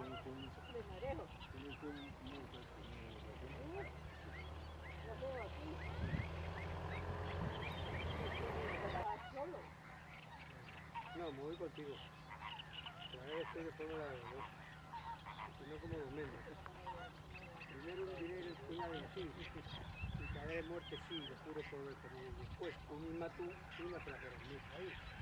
De marejo. Lo veo aquí. Solo. No, me voy contigo. La verdad estoy de forma la verdad. Si no como los memes. Primero un dinero puñal en sí. Y caer de muerte sí, lo juro por ver con él. Después, un inmatú, una para dormir ahí.